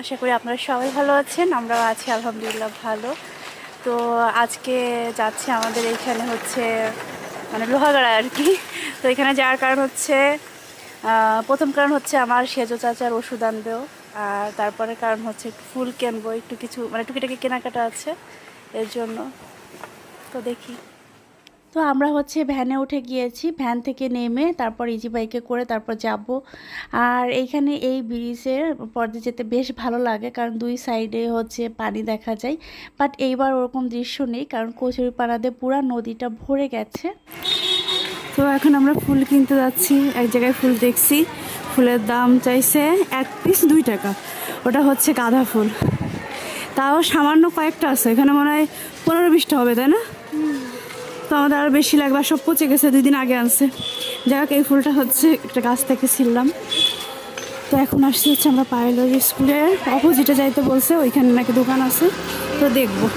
আশা করি আপনারা সবাই ভালো আছেন। আমরাও আছি আলহামদুলিল্লাহ ভালো। তো আজকে যাচ্ছি আমাদের এইখানে হচ্ছে মানে লোহাগাড়া আর কি। তো এখানে যাওয়ার কারণ হচ্ছে প্রথম কারণ হচ্ছে আমার সেজো চাচার ওষুধ আনবেও, আর তারপরে কারণ হচ্ছে একটু ফুল কিনবো, একটু কিছু মানে টুকিটাকি কেনাকাটা আছে এর জন্য। তো দেখি। তো আমরা হচ্ছে ভ্যানে উঠে গিয়েছি, ভ্যান থেকে নেমে তারপর ইজি বাইকে করে তারপর যাব। আর এইখানে এই ব্রিজের পর্দে যেতে বেশ ভালো লাগে, কারণ দুই সাইডে হচ্ছে পানি দেখা যায়। বাট এইবার ওরকম দৃশ্য নেই, কারণ কচুরিপানাতে পুরা নদীটা ভরে গেছে। তো এখন আমরা ফুল কিনতে যাচ্ছি, এক জায়গায় ফুল দেখছি, ফুলের দাম চাইছে 1 পিস 2 টাকা। ওটা হচ্ছে গাঁদা ফুল, তাও সামান্য কয়েকটা আছে, এখানে মনে হয় 15-20টা হবে, তাই না? তো আমাদের আরও বেশি লাগবে, সব পচে গেছে, 2 দিন আগে আনছে। যাক, এই ফুলটা হচ্ছে একটা গাছ থেকে ছিললাম। তো এখন আসছি হচ্ছে আমরা পাইলট স্কুলের অপোজিটে যাইতে বলছে, ওইখানে নাকি দোকান আছে, তো দেখবো।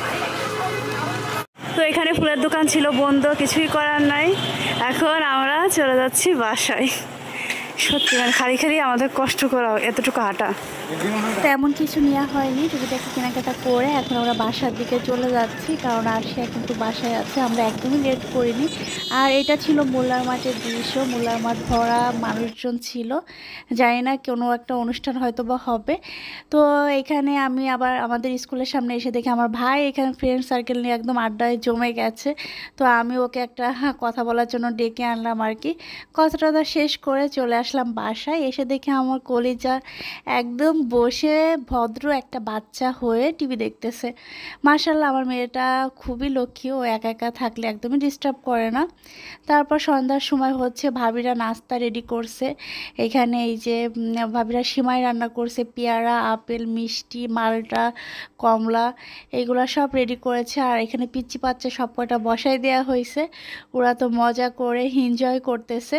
তো এখানে ফুলের দোকান ছিল বন্ধ, কিছুই করার নাই। এখন আমরা চলে যাচ্ছি বাসায়। সত্যি মানে খালি খালি আমাদের কষ্ট করা এতটুকু হাঁটা। তেমন কিছু নেওয়া হয়নি, টুকিটাকি কেনাকাটা করে এখন আমরা বাসার দিকে চলে যাচ্ছি, কারণ আরশিয়া কিন্তু বাসায় আছে, আমরা একদমই লেট করিনি। আর এটা ছিল মোল্লার মাঠের দৃশ্য, মোল্লার মাঠ ভরা মানুষজন ছিল, জানি না কোনো একটা অনুষ্ঠান হয়তো বা হবে। তো এখানে আমি আবার আমাদের স্কুলের সামনে এসে দেখি আমার ভাই এখানে ফ্রেন্ড সার্কেল নিয়ে একদম আড্ডায় জমে গেছে। তো আমি ওকে একটা কথা বলার জন্য ডেকে আনলাম আর কি। কথাটা শেষ করে চলে আসলাম বাসায়, এসে দেখি আমার কলিজা একদম বসে ভদ্র একটা বাচ্চা হয়ে টিভি দেখতেছে। মাশাআল্লাহ, আমার মেয়েটা খুবই লক্ষ্মী, ও একা একা থাকলে একদমই ডিস্টার্ব করে না। তারপর সন্ধ্যার সময় হচ্ছে ভাবিরা নাস্তা রেডি করছে। এখানে এই যে ভাবিরা সিমাই রান্না করছে, পেয়ারা, আপেল, মিষ্টি, মালটা, কমলা, এগুলো সব রেডি করেছে। আর এখানে পিচ্চি বাচ্চা সব কটা বসাই দেওয়া হয়েছে, ওরা তো মজা করে এনজয় করতেছে।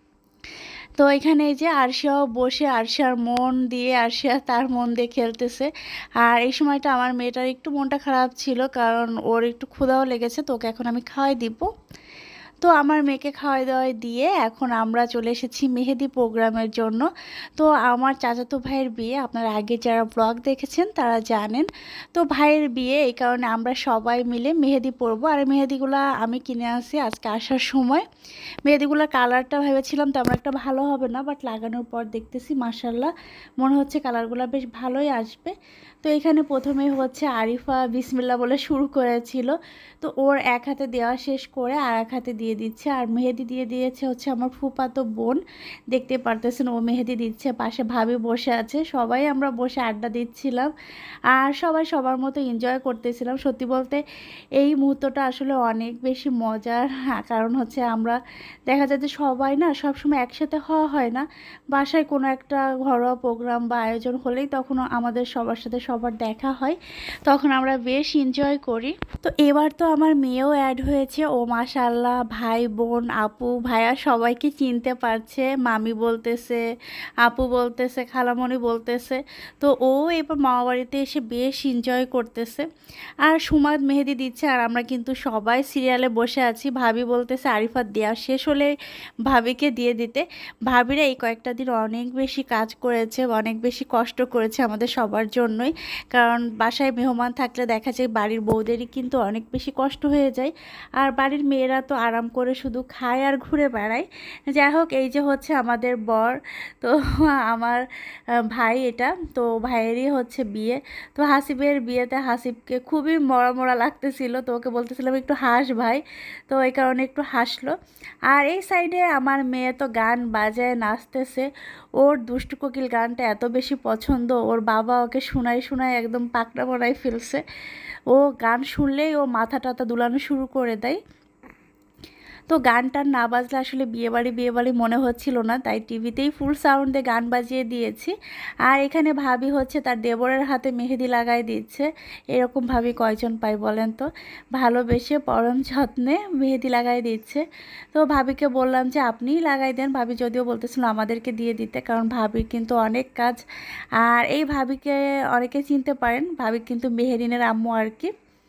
তো এখানে এই যে আরশিয়াও বসে আরশিয়ার মন দিয়ে আরশিয়া তার মন দিয়ে খেলতেছে। আর এই সময়টা আমার মেয়েটার একটু মনটা খারাপ ছিল, কারণ ওর একটু ক্ষুধাও লেগেছে, তো ওকে এখন আমি খাওয়াই দিব। তো আমার মেয়েকে খাওয়াই দাওয়াই দিয়ে এখন আমরা চলে এসেছি মেহেদি প্রোগ্রামের জন্য। তো আমার চাচাতো ভাইয়ের বিয়ে, আপনারা আগে যারা ব্লগ দেখেছেন তারা জানেন। তো ভাইয়ের বিয়ে, এই কারণে আমরা সবাই মিলে মেহেদি পরবো। আর মেহেদিগুলা আমি কিনে আনছি আজকে আসার সময়। মেহেদিগুলোর কালারটা ভেবেছিলাম তেমন একটা ভালো হবে না, বাট লাগানোর পর দেখতেছি মাশাল্লাহ মনে হচ্ছে কালারগুলো বেশ ভালোই আসবে। তো এখানে প্রথমে হচ্ছে আরিফা বিসমিল্লাহ বলে শুরু করেছিল, তো ওর এক হাতে দেওয়া শেষ করে আর এক হাতে দিয়ে দিচ্ছে। আর মেহেদি দিয়ে দিয়েছে হচ্ছে আমার ফুফাতো বোন, দেখতে পারতেছেন ও মেহেদি দিচ্ছে, পাশে ভাবি বসে আছে, সবাই আমরা বসে আড্ডা দিচ্ছিলাম আর সবাই সবার মতো এনজয় করতেছিলাম। সত্যি বলতে এই মুহূর্তটা আসলে অনেক বেশি মজার। হ্যাঁ, কারণ হচ্ছে আমরা দেখা যায় যে সবাই না সবসময় একসাথে হওয়া হয় না, বাসায় কোনো একটা ঘরোয়া প্রোগ্রাম বা আয়োজন হলেই তখন আমাদের সবার সাথে সবার দেখা হয়, তখন আমরা বেশ এনজয় করি। তো এবার তো আমার মেয়েও অ্যাড হয়েছে, ও মাশাআল্লাহ ভাই বোন আপু ভাইয়া সবাইকে চিনতে পারছে, মামি বলতেছে, আপু বলতেছে, খালামণি বলতেছে। তো ও এবার মামা বাড়িতে এসে বেশ এনজয় করতেছে। আর সুমাদ মেহেদি দিচ্ছে আর আমরা কিন্তু সবাই সিরিয়ালে বসে আছি। ভাবি বলতেছে আরিফার দেওয়া শেষ হলে ভাবিকে দিয়ে দিতে। ভাবিরা এই কয়েকটা দিন অনেক বেশি কাজ করেছে, অনেক বেশি কষ্ট করেছে আমাদের সবার জন্যই, কারণ বাসায় মেহমান থাকলে দেখা যায় বাড়ির বউদেরই কিন্তু অনেক বেশি কষ্ট হয়ে যায়, আর বাড়ির মেয়েরা তো আরাম করে শুধু খায় আর ঘুরে বেড়ায়। যাই হোক, এই যে হচ্ছে আমাদের বর, তো আমার ভাই এটা, তো ভাইয়েরই হচ্ছে বিয়ে। তো হাসিবের বিয়েতে হাসিবকে খুবই মরা মরা লাগতেছিল, তো ওকে বলতেছিলাম একটু হাস ভাই, তো এই কারণে একটু হাসলো। আর এই সাইডে আমার মেয়ে তো গান বাজায় নাচতেছে, ওর দুষ্টু কোকিল গানটা এত বেশি পছন্দ, ওর বাবা ওকে শোনায় শোনায় একদম পাকড়া বানায় ফেলছে। ও গান শুনলেই ও মাথা টাথা দুলানো শুরু করে দেয়। তো গানটা না বাজলে আসলে বিয়েবাড়ি বিয়েবাড়ি মনে হচ্ছিল না, তাই টিভিতেই ফুল সাউন্ডে গান বাজিয়ে দিয়েছি। আর এখানে ভাবি হচ্ছে তার দেবরের হাতে মেহেদি লাগাই দিচ্ছে। এরকম ভাবি কয়জন পাই বলেন তো, ভালোবেসে পরম যত্নে মেহেদি লাগাই দিচ্ছে। তো ভাবিকে বললাম যে আপনিই লাগাই দেন, ভাবি যদিও বলতেছিল আমাদেরকে দিয়ে দিতে, কারণ ভাবির কিন্তু অনেক কাজ। আর এই ভাবিকে অনেকে চিনতে পারেন, ভাবি কিন্তু মেহেরিনের আম্মু আর কি।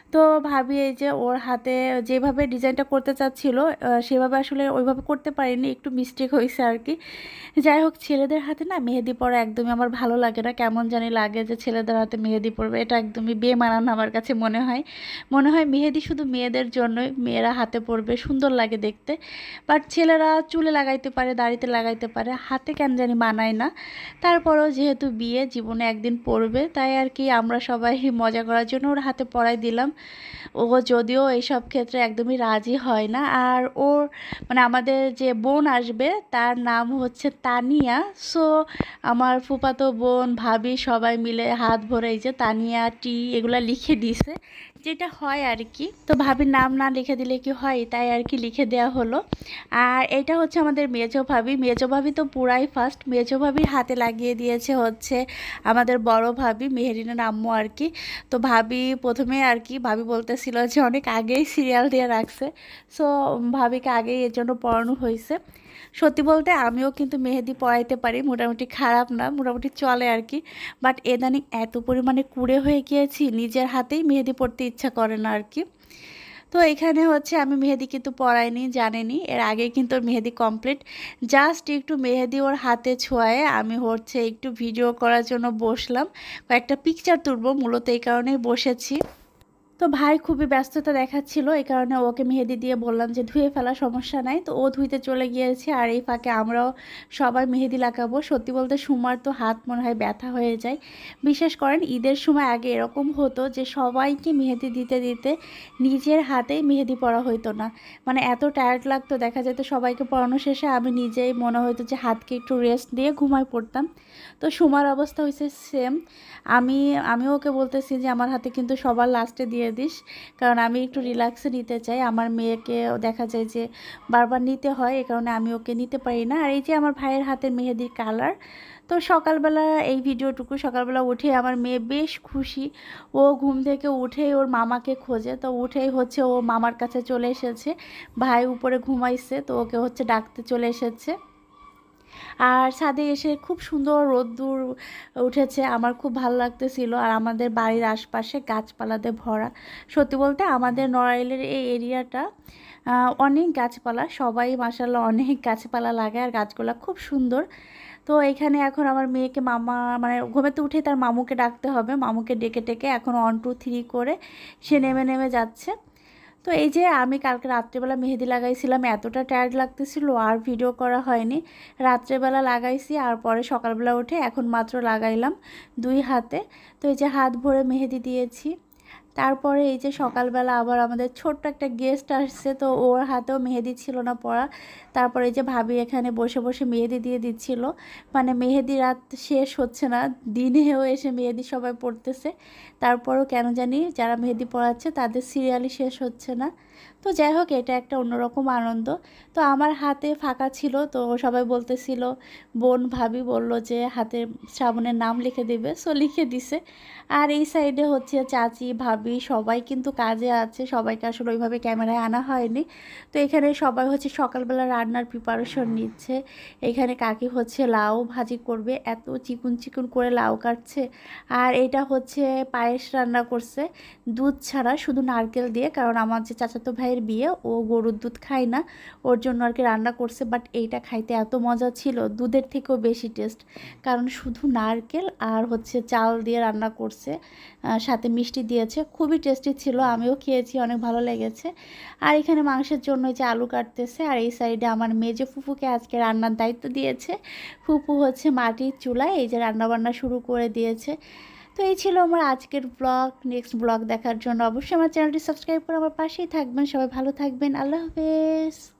তো ভাবি এই যে ওর হাতে যেভাবে ডিজাইনটা করতে চাচ্ছিল সেভাবে আসলে ওইভাবে করতে পারিনি, একটু মিস্টেক হয়েছে আর কি। যাই হোক, ছেলেদের হাতে না মেহেদি পরা একদমই আমার ভালো লাগে না, কেমন জানি লাগে যে ছেলেদের হাতে মেহেদি পরবে, এটা একদমই বেমানান আমার কাছে মনে হয় মেহেদি শুধু মেয়েদের জন্যই, মেয়েরা হাতে পরবে, সুন্দর লাগে দেখতে। বাট ছেলেরা চুলে লাগাইতে পারে, দাড়িতে লাগাইতে পারে, হাতে কেন জানি মানায় না। তারপরেও যেহেতু বিয়ে, জীবনে একদিন পরবে, তাই আর কি আমরা সবাই মজা করার জন্য ওর হাতে পরাই দিলাম। ও যদিও এইসব ক্ষেত্রে একদমই রাজি হয় না। আর ওর মানে আমাদের যে বোন আসবে তার নাম হচ্ছে তানিয়া। সো আমার ফুফাতো বোন, ভাবি সবাই মিলে হাত ভরে এই যে তানিয়া টি এগুলা লিখে দিয়েছে, যেটা হয় আর কি। তো ভাবির নাম না লিখে দিলে কি হয়, তাই আর কি লিখে দেওয়া হলো। আর এটা হচ্ছে আমাদের মেজো ভাবি তো পুরাই ফার্স্ট। মেজো ভাবির হাতে লাগিয়ে দিয়েছে হচ্ছে আমাদের বড় ভাবি মেহেরিনের আম্মু আর কি। তো ভাবি প্রথমে আর কি ভাবি বলতেছিল যে অনেক আগেই সিরিয়াল দিয়ে রাখছে, সো ভাবিকে আগেই এর জন্য পড়ানো হয়েছে। সত্যি বলতে আমিও কিন্তু মেহেদি পরাইতে পারি, মোটামুটি খারাপ না, মোটামুটি চলে আর কি। বাট এদানিং এত পরিমাণে কুঁড়ে হয়ে গিয়েছি, নিজের হাতেই মেহেদি পরতে ইচ্ছা করে না আর কি। তো এখানে হচ্ছে আমি মেহেদি কিন্তু পরাইনি, জানেনি, এর আগে কিন্তু ওর মেহেদি কমপ্লিট। জাস্ট একটু মেহেদি ওর হাতে ছোঁয়ায় আমি হচ্ছে একটু ভিডিও করার জন্য বসলাম, কয়েকটা পিকচার তুলবো, মূলত এই কারণেই বসেছি। তো ভাই খুবই ব্যস্ততা দেখাচ্ছিল, এই কারণে ওকে মেহেদি দিয়ে বললাম যে ধুয়ে ফেলা, সমস্যা নাই। তো ও ধুইতে চলে গিয়েছে, আর এই ফাঁকে আমরাও সবাই মেহেদি লাগাবো। সত্যি বলতে সুমার তো হাত মনে হয় ব্যথা হয়ে যায়। বিশেষ করেন ঈদের সময় আগে এরকম হতো যে সবাইকে মেহেদি দিতে দিতে নিজের হাতেই মেহেদি পরা হইতো না, মানে এত টায়ার্ড লাগতো, দেখা যেত সবাইকে পরানো শেষে আমি নিজেই মনে হতো যে হাতকে একটু রেস্ট দিয়ে ঘুমায় পড়তাম। তো সুমার অবস্থা হয়েছে সেম। আমি আমিও ওকে বলতেছি যে আমার হাতে কিন্তু সবার লাস্টে দিয়ে দিস, কারণ আমি একটু রিল্যাক্সে নিতে চাই। আমার মেয়েকে দেখা যায় যে বারবার নিতে হয়, এই কারণে আমি ওকে নিতে পারি না। আর এই যে আমার ভাইয়ের হাতের মেহেদির কালার। তো সকালবেলা এই ভিডিওটুকু, সকালবেলা উঠে আমার মেয়ে বেশ খুশি। ও ঘুম থেকে উঠেই ওর মামাকে খোঁজে, তো উঠেই হচ্ছে ও মামার কাছে চলে এসেছে। ভাই উপরে ঘুমাইছে, তো ওকে হচ্ছে ডাকতে চলে এসেছে। আর ছাদে এসে খুব সুন্দর রোদ্দুর উঠেছে, আমার খুব ভালো লাগতেছিল। আর আমাদের বাড়ির আশপাশে গাছপালাতে ভরা। সত্যি বলতে আমাদের নড়াইলের এই এরিয়াটা অনেক গাছপালা, সবাই মাশাআল্লাহ অনেক গাছপালা লাগায়, আর গাছগুলো খুব সুন্দর। তো এখানে এখন আমার মেয়েকে মামা মানে ঘুমেতে উঠে তার মামুকে ডাকতে হবে, মামুকে ডেকে ডেকে এখন 1 2 3 করে সে নেমে নেমে যাচ্ছে। তো এই যে আমি কালকে রাত্রেবেলা মেহেদি লাগাইছিলাম, এতটা টায়ার্ড লাগতেছিল আর ভিডিও করা হয়নি। রাত্রেবেলা লাগাইছি আর পরে সকালবেলা উঠে এখন মাত্র লাগাইলাম 2 হাতে। তো এই যে হাত ভরে মেহেদি দিয়েছি। তারপরে এই যে সকালবেলা আবার আমাদের ছোট্ট একটা গেস্ট আসছে, তো ওর হাতেও মেহেদি ছিল না পরা। তারপরে এই যে ভাবি এখানে বসে বসে মেহেদি দিয়ে দিচ্ছিল, মানে মেহেদি রাত শেষ হচ্ছে না, দিনেও এসে মেহেদি সবাই পড়তেছে। তারপরও কেন জানি যারা মেহেদি পড়াচ্ছে তাদের সিরিয়ালই শেষ হচ্ছে না। তো যাই হোক, এটা একটা অন্যরকম আনন্দ। তো আমার হাতে ফাঁকা ছিল, তো সবাই বলতেছিল, বোন ভাবি বলল যে হাতে শ্রাবণের নাম লিখে দিবে, সো লিখে দিছে। আর এই সাইডে হচ্ছে চাচি ভাবি সবাই কিন্তু কাজে আছে, সবাইকে আসলে ওইভাবে ক্যামেরায় আনা হয়নি। তো এখানে সবাই হচ্ছে সকালবেলা রান্নার প্রিপারেশন নিচ্ছে। এখানে কাকি হচ্ছে লাউ ভাজি করবে, এত চিকুন চিকুন করে লাউ কাটছে। আর এটা হচ্ছে পায়েস রান্না করছে, দুধ ছাড়া, শুধু নারকেল দিয়ে, কারণ আমার যে চাচাতো ভাইয়ের বিয়ে, ও গরুর দুধ খায় না, ওর জন্য আর কি রান্না করছে। বাট এইটা খাইতে এত মজা ছিল, দুধের থেকেও বেশি টেস্ট, কারণ শুধু নারকেল আর হচ্ছে চাল দিয়ে রান্না করছে, সাথে মিষ্টি দিয়েছে, খুবই টেস্টি ছিল, আমিও খেয়েছি, অনেক ভালো লেগেছে। আর এখানে মাংসের জন্য যে আলু কাটতেছে, আর এই সাইডে আমার মেজো ফুফুকে আজকে রান্নার দায়িত্ব দিয়েছে। ফুফু হচ্ছে মাটির চুলায় এই যে রান্নাবান্না শুরু করে দিয়েছে। তো এই ছিল আমার আজকের ব্লগ। নেক্সট ব্লগ দেখার জন্য অবশ্যই আমার চ্যানেলটি সাবস্ক্রাইব করে আমার পাশেই থাকবেন। সবাই ভালো থাকবেন, আল্লাহ হাফেজ।